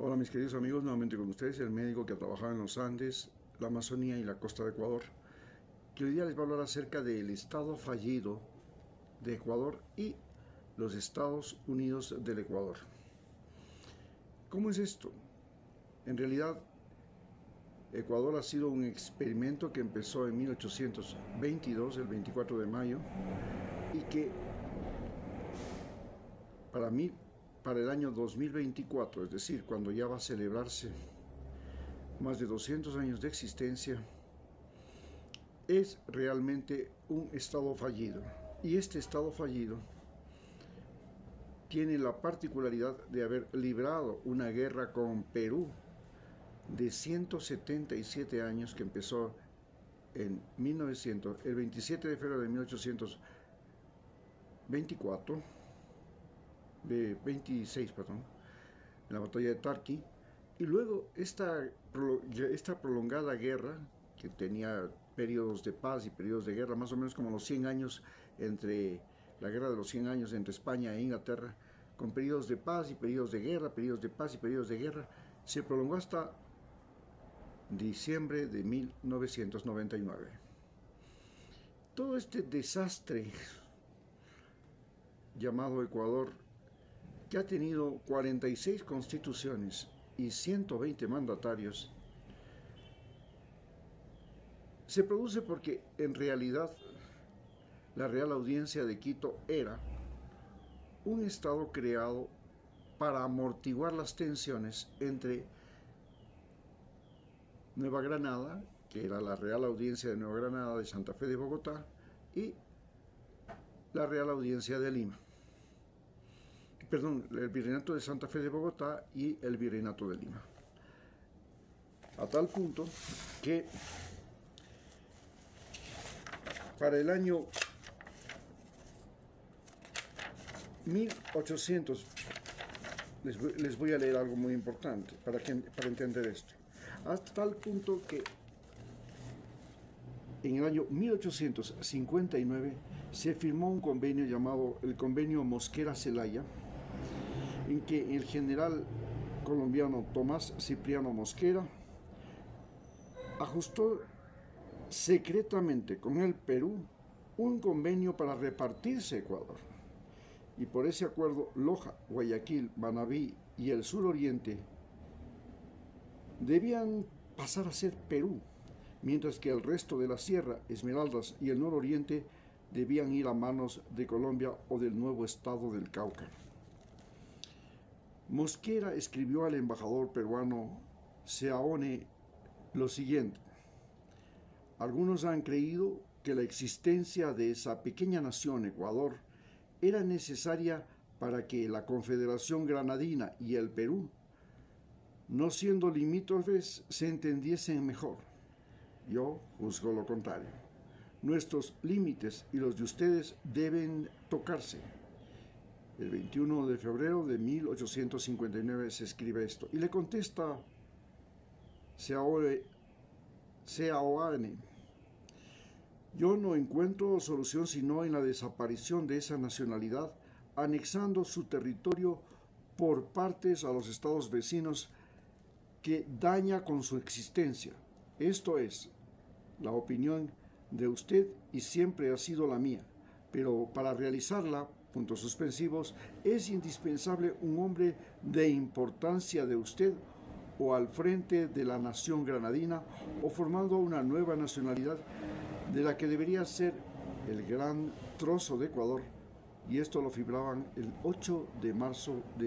Hola mis queridos amigos, nuevamente con ustedes, el médico que ha trabajado en los Andes, la Amazonía y la costa de Ecuador, que hoy día les va a hablar acerca del estado fallido de Ecuador y los Estados Unidos del Ecuador. ¿Cómo es esto? En realidad, Ecuador ha sido un experimento que empezó en 1822, el 24 de mayo, y que para mí, para el año 2024, es decir, cuando ya va a celebrarse más de 200 años de existencia, es realmente un estado fallido. Y este estado fallido tiene la particularidad de haber librado una guerra con Perú de 177 años que empezó en 1900, el 27 de febrero de 1824, de 26, perdón, en la batalla de Tarqui, y luego esta prolongada guerra, que tenía periodos de paz y periodos de guerra, más o menos como los 100 años entre la guerra de los 100 años entre España e Inglaterra, con periodos de paz y periodos de guerra, periodos de paz y periodos de guerra, se prolongó hasta diciembre de 1999. Todo este desastre llamado Ecuador, que ha tenido 46 constituciones y 120 mandatarios, se produce porque en realidad la Real Audiencia de Quito era un estado creado para amortiguar las tensiones entre Nueva Granada, que era la Real Audiencia de Nueva Granada de Santa Fe de Bogotá, y la Real Audiencia de Lima. Perdón, el Virreinato de Santa Fe de Bogotá y el Virreinato de Lima. A tal punto que para el año 1800, les voy a leer algo muy importante para entender esto. Hasta tal punto que en el año 1859 se firmó un convenio llamado el Convenio Mosquera-Zelaya, en que el general colombiano Tomás Cipriano Mosquera ajustó secretamente con el Perú un convenio para repartirse Ecuador. Y por ese acuerdo, Loja, Guayaquil, Manabí y el suroriente debían pasar a ser Perú, mientras que el resto de la sierra, Esmeraldas y el nororiente debían ir a manos de Colombia o del nuevo estado del Cauca. Mosquera escribió al embajador peruano Seaone lo siguiente: algunos han creído que la existencia de esa pequeña nación, Ecuador, era necesaria para que la Confederación Granadina y el Perú, no siendo limítrofes, se entendiesen mejor. Yo juzgo lo contrario. Nuestros límites y los de ustedes deben tocarse. El 21 de febrero de 1859 se escribe esto. Y le contesta Seaone: yo no encuentro solución sino en la desaparición de esa nacionalidad, anexando su territorio por partes a los estados vecinos que daña con su existencia. Esto es la opinión de usted y siempre ha sido la mía, pero para realizarla, puntos suspensivos, es indispensable un hombre de importancia de usted o al frente de la nación granadina o formando una nueva nacionalidad de la que debería ser el gran trozo de Ecuador, y esto lo fibraban el 8 de marzo de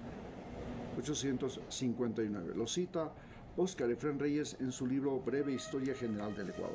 1859. Lo cita Óscar Efrén Reyes en su libro Breve Historia General del Ecuador.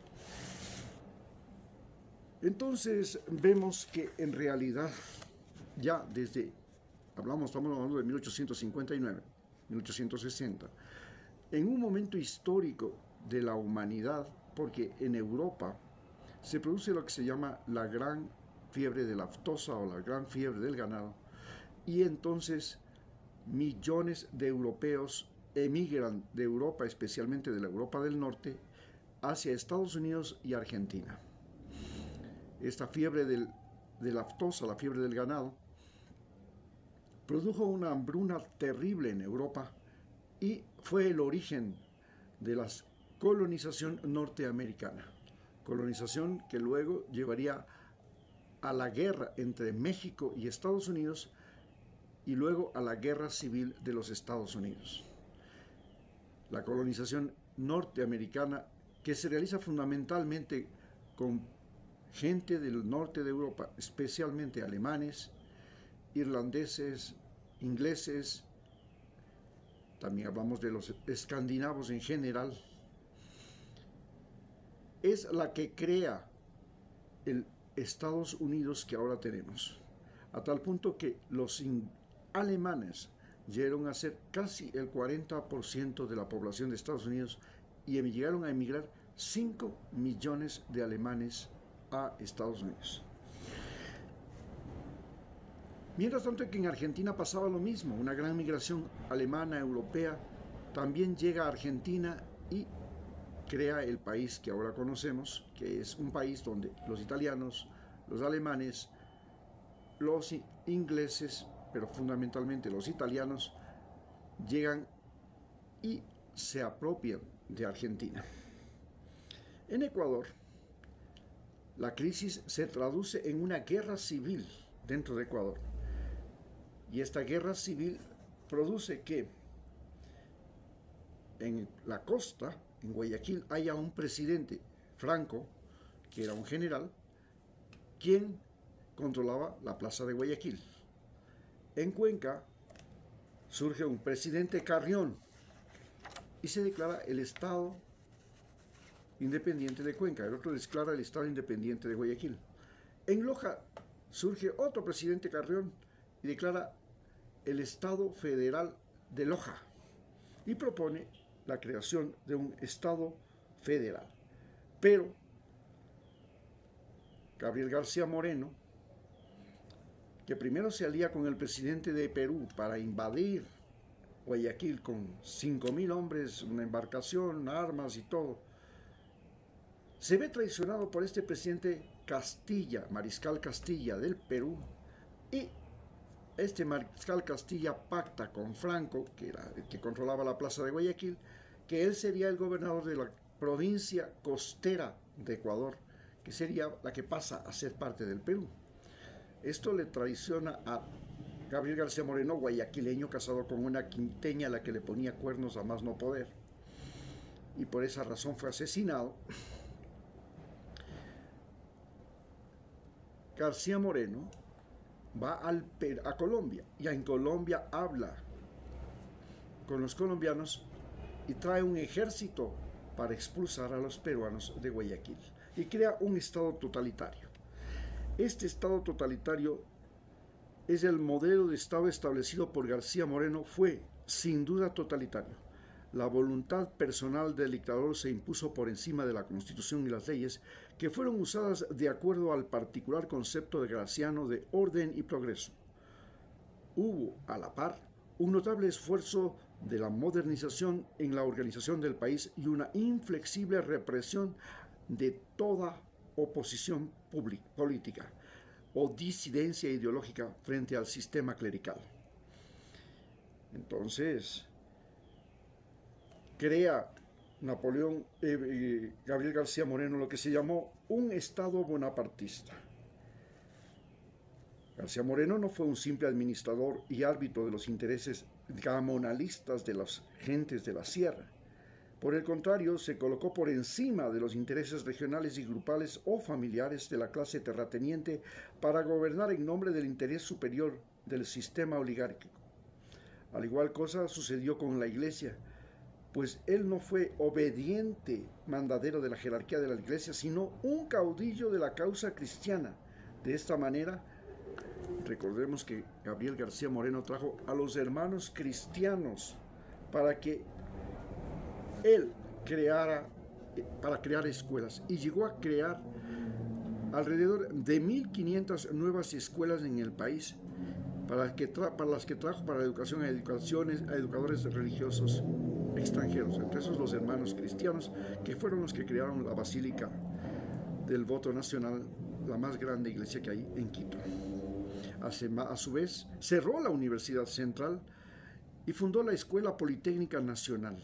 Entonces vemos que en realidad ya estamos hablando de 1859, 1860, en un momento histórico de la humanidad, porque en Europa se produce lo que se llama la gran fiebre de la aftosa o la gran fiebre del ganado, y entonces millones de europeos emigran de Europa, especialmente de la Europa del Norte, hacia Estados Unidos y Argentina. Esta fiebre de la aftosa, la fiebre del ganado, produjo una hambruna terrible en Europa y fue el origen de la colonización norteamericana, colonización que luego llevaría a la guerra entre México y Estados Unidos y luego a la guerra civil de los Estados Unidos. La colonización norteamericana, que se realiza fundamentalmente con gente del norte de Europa, especialmente alemanes, irlandeses, ingleses, también hablamos de los escandinavos en general, es la que crea el Estados Unidos que ahora tenemos, a tal punto que los alemanes llegaron a ser casi el 40% de la población de Estados Unidos y llegaron a emigrar 5 millones de alemanes a Estados Unidos. Mientras tanto que en Argentina pasaba lo mismo, una gran migración alemana, europea, también llega a Argentina y crea el país que ahora conocemos, que es un país donde los italianos, los alemanes, los ingleses, pero fundamentalmente los italianos, llegan y se apropian de Argentina. En Ecuador, la crisis se traduce en una guerra civil dentro de Ecuador. Y esta guerra civil produce que en la costa, en Guayaquil, haya un presidente, Franco, que era un general, quien controlaba la plaza de Guayaquil. En Cuenca surge un presidente Carrión y se declara el Estado Independiente de Cuenca, el otro declara el Estado Independiente de Guayaquil. En Loja surge otro presidente Carrión y declara el Estado Federal de Loja y propone la creación de un Estado federal. Pero Gabriel García Moreno, que primero se alía con el presidente de Perú para invadir Guayaquil con 5.000 hombres, una embarcación, armas y todo, se ve traicionado por este presidente Castilla, Mariscal Castilla del Perú, y este Mariscal Castilla pacta con Franco, que era el que controlaba la plaza de Guayaquil, que él sería el gobernador de la provincia costera de Ecuador, que sería la que pasa a ser parte del Perú. Esto le traiciona a Gabriel García Moreno, guayaquileño, casado con una quinteña a la que le ponía cuernos a más no poder, y por esa razón fue asesinado. García Moreno va a Colombia y en Colombia habla con los colombianos y trae un ejército para expulsar a los peruanos de Guayaquil y crea un estado totalitario. Este estado totalitario es el modelo de estado establecido por García Moreno, fue sin duda totalitario. La voluntad personal del dictador se impuso por encima de la Constitución y las leyes que fueron usadas de acuerdo al particular concepto de Graciano de orden y progreso. Hubo, a la par, un notable esfuerzo de la modernización en la organización del país y una inflexible represión de toda oposición política o disidencia ideológica frente al sistema clerical. Entonces, crea Gabriel García Moreno lo que se llamó un Estado bonapartista. García Moreno no fue un simple administrador y árbitro de los intereses gamonalistas de las gentes de la sierra. Por el contrario, se colocó por encima de los intereses regionales y grupales o familiares de la clase terrateniente para gobernar en nombre del interés superior del sistema oligárquico. Al igual cosa sucedió con la Iglesia, pues él no fue obediente mandadero de la jerarquía de la Iglesia, sino un caudillo de la causa cristiana. De esta manera, recordemos que Gabriel García Moreno trajo a los hermanos cristianos para que él para crear escuelas, y llegó a crear alrededor de 1.500 nuevas escuelas en el país, para las que trajo para la educación a educadores religiosos extranjeros, entre esos los hermanos cristianos, que fueron los que crearon la Basílica del Voto Nacional, la más grande iglesia que hay en Quito. A su vez, cerró la Universidad Central y fundó la Escuela Politécnica Nacional.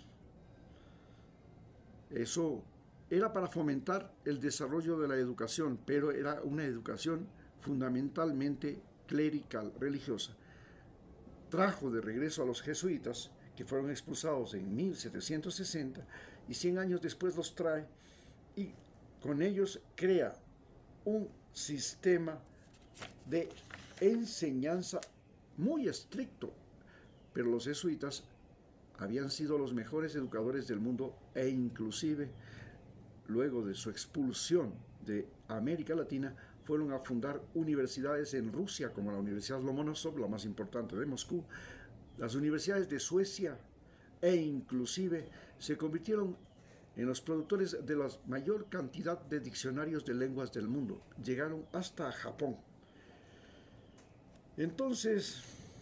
Eso era para fomentar el desarrollo de la educación, pero era una educación fundamentalmente clerical, religiosa. Trajo de regreso a los jesuitas, que fueron expulsados en 1760, y 100 años después los trae, y con ellos crea un sistema de enseñanza muy estricto. Pero los jesuitas habían sido los mejores educadores del mundo, e inclusive luego de su expulsión de América Latina fueron a fundar universidades en Rusia, como la Universidad Lomonosov, la más importante de Moscú, las universidades de Suecia, e inclusive se convirtieron en los productores de la mayor cantidad de diccionarios de lenguas del mundo. Llegaron hasta Japón. Entonces,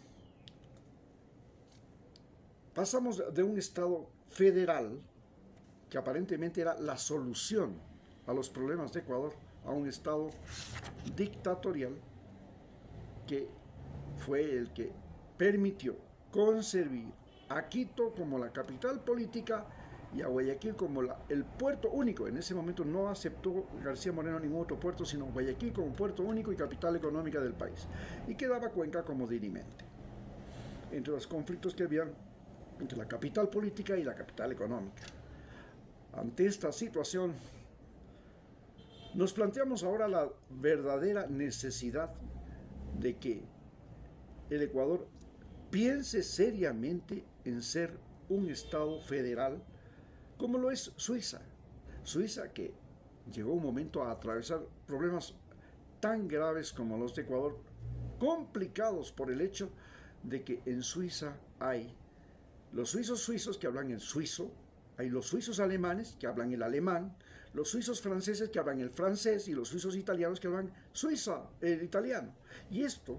pasamos de un Estado federal, que aparentemente era la solución a los problemas de Ecuador, a un Estado dictatorial que fue el que permitió concebir a Quito como la capital política y a Guayaquil como el puerto único. En ese momento no aceptó García Moreno ningún otro puerto, sino Guayaquil como puerto único y capital económica del país. Y quedaba Cuenca como dirimente. Entre los conflictos que había entre la capital política y la capital económica. Ante esta situación, nos planteamos ahora la verdadera necesidad de que el Ecuador piense seriamente en ser un Estado federal, como lo es Suiza. Suiza, que llegó un momento a atravesar problemas tan graves como los de Ecuador, complicados por el hecho de que en Suiza hay los suizos que hablan el suizo, hay los suizos alemanes que hablan el alemán, los suizos franceses que hablan el francés y los suizos italianos que hablan el italiano. Y esto,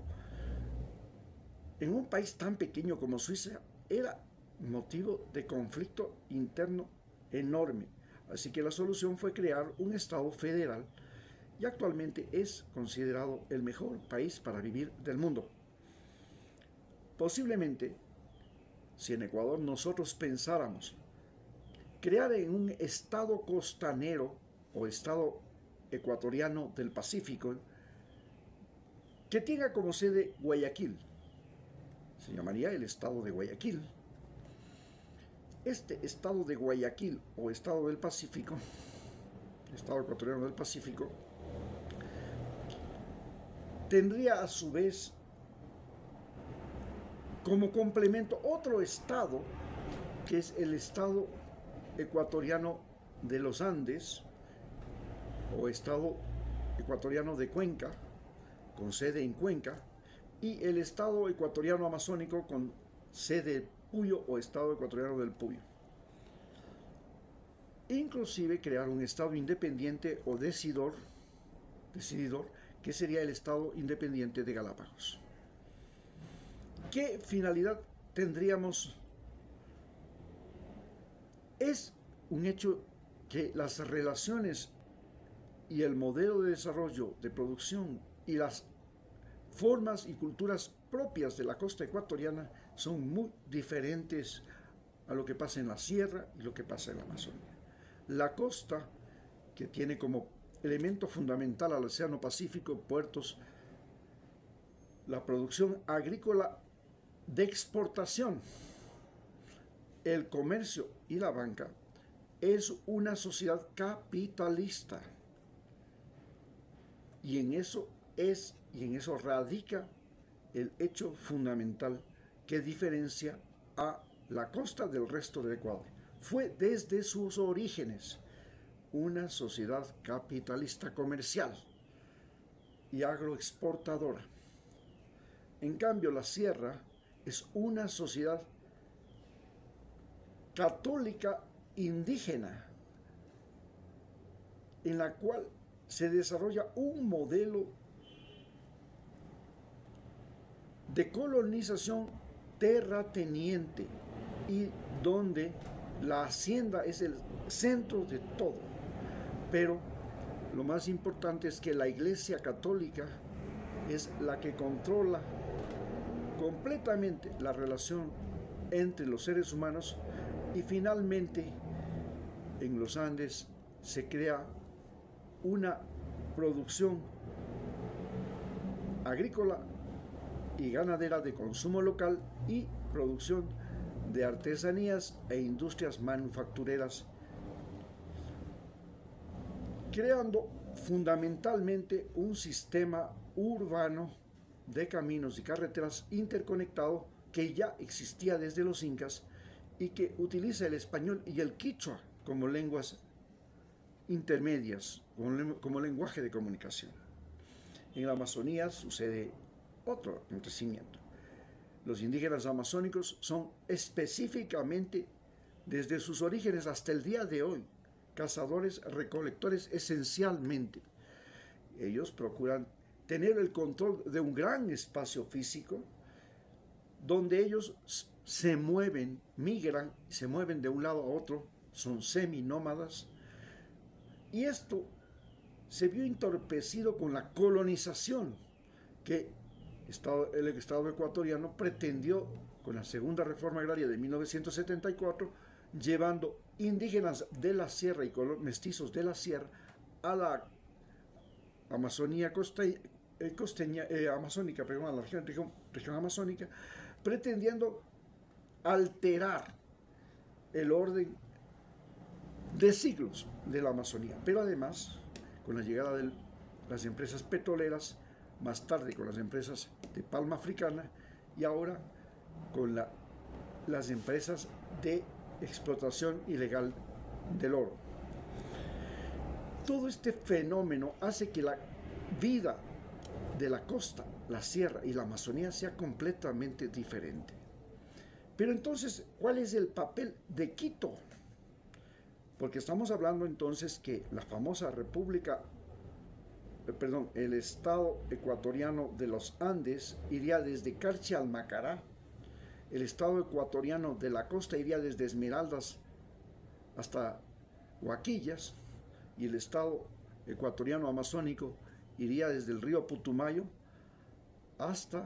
en un país tan pequeño como Suiza, era motivo de conflicto interno enorme. Así que la solución fue crear un Estado federal y actualmente es considerado el mejor país para vivir del mundo. Posiblemente, si en Ecuador nosotros pensáramos crear en un estado costanero o estado ecuatoriano del Pacífico que tenga como sede Guayaquil, se llamaría el estado de Guayaquil. Este estado de Guayaquil o estado del Pacífico, estado ecuatoriano del Pacífico, tendría a su vez como complemento otro estado, que es el estado ecuatoriano de los Andes, o estado ecuatoriano de Cuenca, con sede en Cuenca, y el estado ecuatoriano amazónico con sede en Puyo o estado ecuatoriano del Puyo. Inclusive crear un estado independiente o decididor, que sería el estado independiente de Galápagos. ¿Qué finalidad tendríamos? Es un hecho que las relaciones y el modelo de desarrollo, de producción y las formas y culturas propias de la costa ecuatoriana son muy diferentes a lo que pasa en la sierra y lo que pasa en la Amazonía. La costa, que tiene como elemento fundamental al Océano Pacífico, puertos, la producción agrícola de exportación, el comercio y la banca, es una sociedad capitalista. Y en eso radica el hecho fundamental que diferencia a la costa del resto de Ecuador. Fue desde sus orígenes una sociedad capitalista comercial y agroexportadora. En cambio, la sierra es una sociedad católica indígena en la cual se desarrolla un modelo de colonización terrateniente y donde la hacienda es el centro de todo. Pero lo más importante es que la Iglesia Católica es la que controla completamente la relación entre los seres humanos y finalmente en los Andes se crea una producción agrícola y ganadera de consumo local y producción de artesanías e industrias manufactureras, creando fundamentalmente un sistema urbano de caminos y carreteras interconectado que ya existía desde los incas y que utiliza el español y el quichua como lenguas intermedias, como lenguaje de comunicación. En la Amazonía sucede otro acontecimiento. Los indígenas amazónicos son específicamente, desde sus orígenes hasta el día de hoy, cazadores recolectores esencialmente. Ellos procuran tener el control de un gran espacio físico donde ellos se mueven, migran, se mueven de un lado a otro, son seminómadas, y esto se vio entorpecido con la colonización que el Estado ecuatoriano pretendió con la segunda reforma agraria de 1974, llevando indígenas de la sierra y mestizos de la sierra a la Amazonía amazónica, perdón, a la región amazónica, pretendiendo alterar el orden de siglos de la Amazonía. Pero además, con la llegada de las empresas petroleras, más tarde con las empresas de palma africana y ahora con las empresas de explotación ilegal del oro. Todo este fenómeno hace que la vida de la costa, la sierra y la Amazonía sea completamente diferente. Pero entonces, ¿cuál es el papel de Quito? Porque estamos hablando entonces que la famosa el estado ecuatoriano de los Andes iría desde Carchi al Macará, el estado ecuatoriano de la costa iría desde Esmeraldas hasta Huaquillas, y el estado ecuatoriano amazónico iría desde el río Putumayo hasta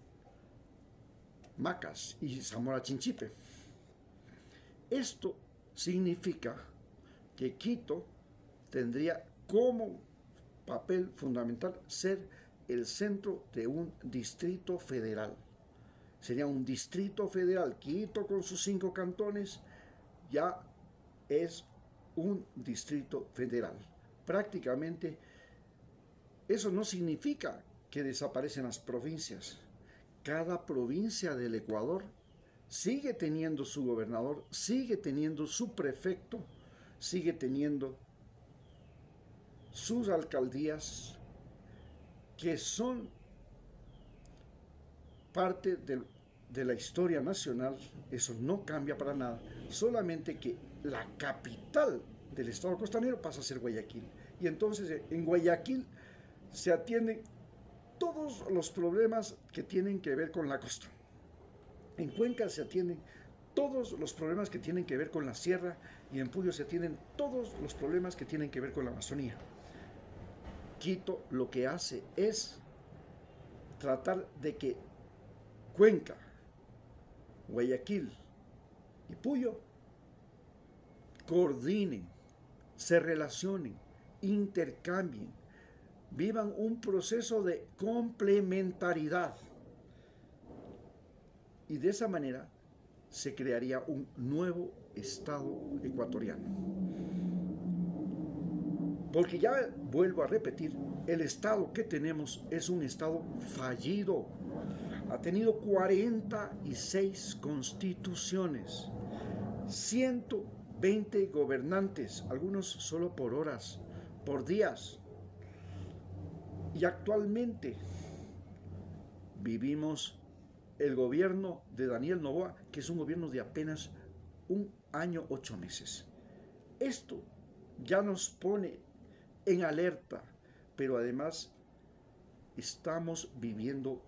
Macas y Zamora Chinchipe. Esto significa que Quito tendría como papel fundamental ser el centro de un distrito federal. Sería un distrito federal. Quito con sus 5 cantones ya es un distrito federal. Prácticamente eso no significa que desaparecen las provincias. Cada provincia del Ecuador sigue teniendo su gobernador, sigue teniendo su prefecto, sigue teniendo sus alcaldías, que son parte de la historia nacional. Eso no cambia para nada, solamente que la capital del estado costanero pasa a ser Guayaquil. Y entonces en Guayaquil se atienden todos los problemas que tienen que ver con la costa. En Cuenca se atienden todos los problemas que tienen que ver con la sierra, y en Puyo se atienden todos los problemas que tienen que ver con la Amazonía. Quito lo que hace es tratar de que Cuenca, Guayaquil y Puyo coordinen, se relacionen, intercambien, vivan un proceso de complementariedad. Y de esa manera se crearía un nuevo estado ecuatoriano. Porque ya vuelvo a repetir, el estado que tenemos es un estado fallido. Ha tenido 46 constituciones, 120 gobernantes, algunos solo por horas, por días. Y actualmente vivimos el gobierno de Daniel Noboa, que es un gobierno de apenas 1 año 8 meses. Esto ya nos pone en alerta, pero además estamos viviendo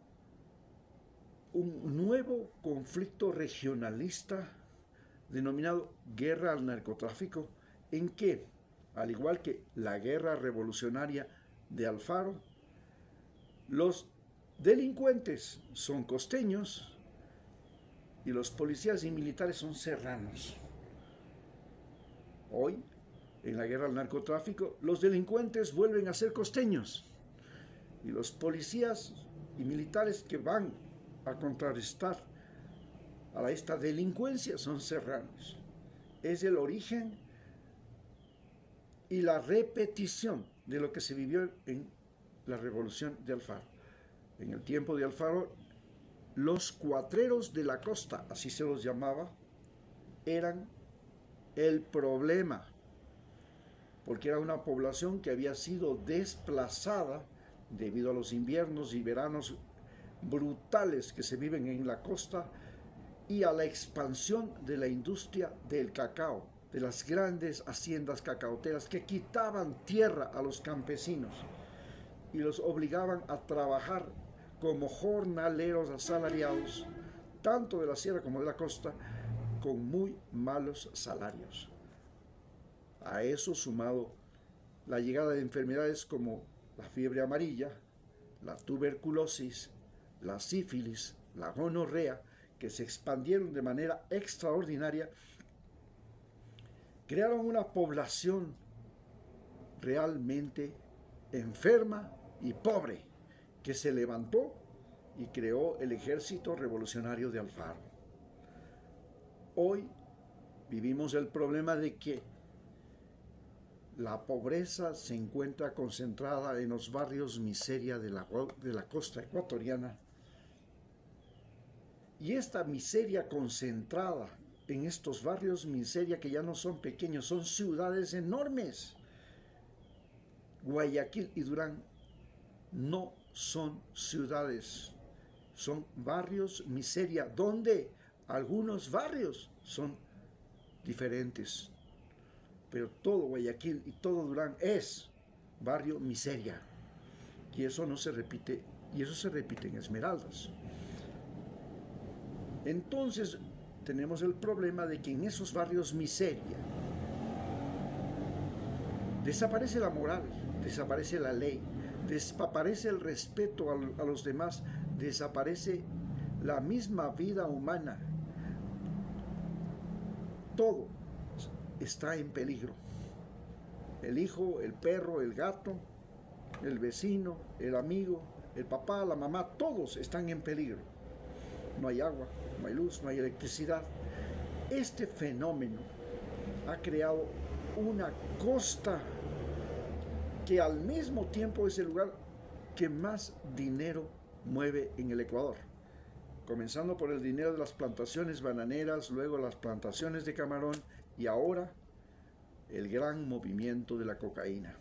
un nuevo conflicto regionalista denominado guerra al narcotráfico, en que, al igual que la guerra revolucionaria de Alfaro, Los delincuentes son costeños y los policías y militares son serranos. Hoy, en la guerra al narcotráfico, los delincuentes vuelven a ser costeños y los policías y militares que van a contrarrestar a esta delincuencia son serranos. Es el origen y la repetición de lo que se vivió en la revolución de Alfaro. En el tiempo de Alfaro, los cuatreros de la costa, así se los llamaba, eran el problema, porque era una población que había sido desplazada debido a los inviernos y veranos brutales que se viven en la costa y a la expansión de la industria del cacao, de las grandes haciendas cacaoteras que quitaban tierra a los campesinos y los obligaban a trabajar como jornaleros asalariados, tanto de la sierra como de la costa, con muy malos salarios. A eso sumado la llegada de enfermedades como la fiebre amarilla, la tuberculosis, la sífilis, la gonorrea, que se expandieron de manera extraordinaria, crearon una población realmente enferma y pobre, que se levantó y creó el Ejército Revolucionario de Alfaro. Hoy vivimos el problema de que la pobreza se encuentra concentrada en los barrios miseria de la costa ecuatoriana, y esta miseria concentrada en estos barrios miseria, que ya no son pequeños, son ciudades enormes. Guayaquil y Durán no son ciudades, son barrios miseria, donde algunos barrios son diferentes, pero todo Guayaquil y todo Durán es barrio miseria, y eso no se repite, y eso se repite en Esmeraldas. Entonces tenemos el problema de que en esos barrios miseria desaparece la moral, desaparece la ley, desaparece el respeto a los demás, desaparece la misma vida humana. Todo está en peligro. El hijo, el perro, el gato, el vecino, el amigo, el papá, la mamá, todos están en peligro. No hay agua, no hay luz, no hay electricidad. Este fenómeno ha creado una costa que al mismo tiempo es el lugar que más dinero mueve en el Ecuador, comenzando por el dinero de las plantaciones bananeras, luego las plantaciones de camarón y ahora el gran movimiento de la cocaína.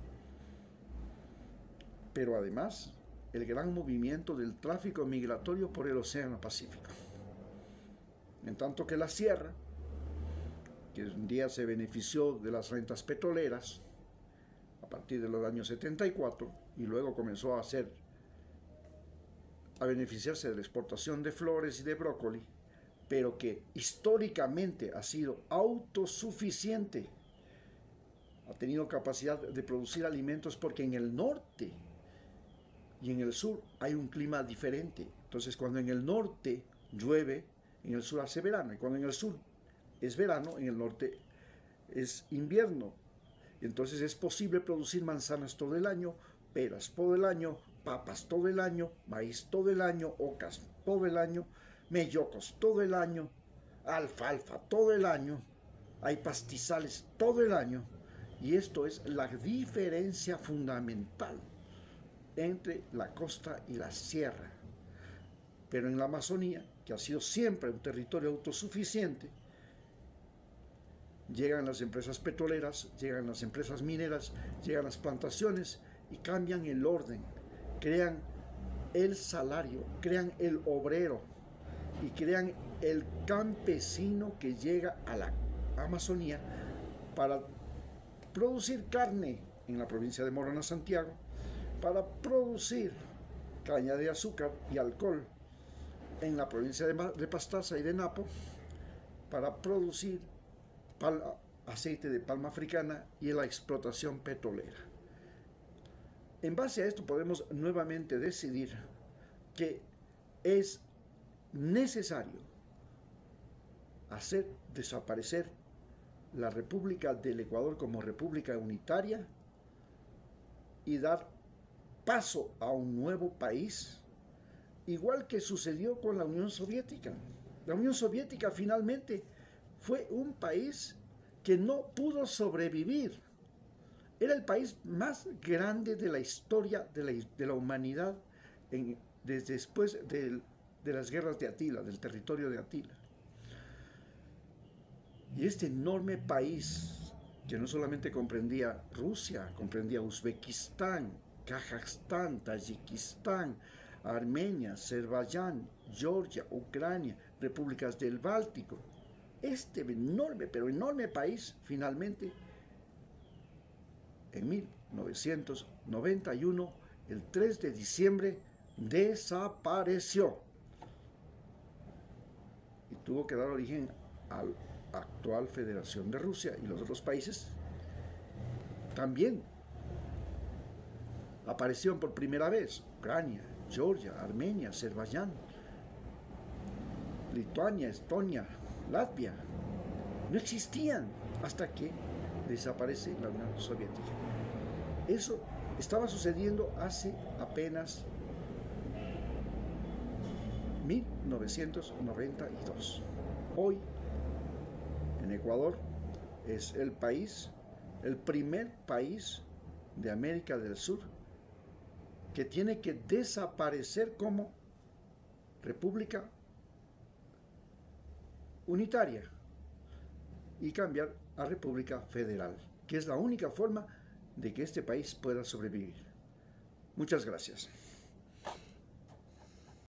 Pero además, el gran movimiento del tráfico migratorio por el Océano Pacífico. En tanto que la sierra, que un día se benefició de las rentas petroleras a partir de los años 74 y luego comenzó a beneficiarse de la exportación de flores y de brócoli, pero que históricamente ha sido autosuficiente, ha tenido capacidad de producir alimentos, porque en el norte y en el sur hay un clima diferente. Entonces, cuando en el norte llueve, en el sur hace verano, y cuando en el sur es verano, en el norte es invierno. Entonces es posible producir manzanas todo el año, peras todo el año, papas todo el año, maíz todo el año, ocas todo el año, mellocos todo el año, alfalfa todo el año, hay pastizales todo el año, y esto es la diferencia fundamental entre la costa y la sierra. Pero en la Amazonía, que ha sido siempre un territorio autosuficiente, llegan las empresas petroleras, llegan las empresas mineras, llegan las plantaciones y cambian el orden, crean el salario, crean el obrero y crean el campesino que llega a la Amazonía para producir carne en la provincia de Morona, Santiago, para producir caña de azúcar y alcohol en la provincia de Pastaza y de Napo, para producir aceite de palma africana y la explotación petrolera. En base a esto podemos nuevamente decidir que es necesario hacer desaparecer la República del Ecuador como república unitaria y dar paso a un nuevo país, igual que sucedió con la Unión Soviética. La Unión Soviética finalmente fue un país que no pudo sobrevivir. Era el país más grande de la historia de la humanidad desde después de las guerras de Atila, del territorio de Atila. Y este enorme país, que no solamente comprendía Rusia, comprendía Uzbekistán, Kazajstán, Tayikistán, Armenia, Azerbaiyán, Georgia, Ucrania, repúblicas del Báltico. Este enorme, pero enorme país, finalmente, en 1991, el 3 de diciembre, desapareció. Y tuvo que dar origen a la actual Federación de Rusia, y los otros países también aparecieron por primera vez: Ucrania, Georgia, Armenia, Azerbaiyán, Lituania, Estonia, Latvia. No existían hasta que desaparece la Unión Soviética. Eso estaba sucediendo hace apenas 1992. Hoy, en Ecuador, es el primer país de América del Sur que tiene que desaparecer como república unitaria y cambiar a república federal, que es la única forma de que este país pueda sobrevivir. Muchas gracias.